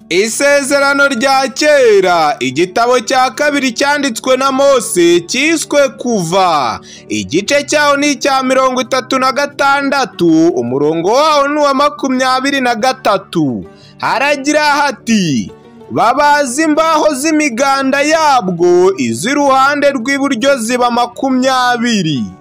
Isezerano rya kera, igitabo cya kabiri cyanditswe na Mose cyiswe KUVA, igice cyaho ni icya 36, umurongo waho ni uwa 23. Haragira hati: babaza imbaho z'imiganda yabwo, iz'iruhande rw'iburyo ziba 20.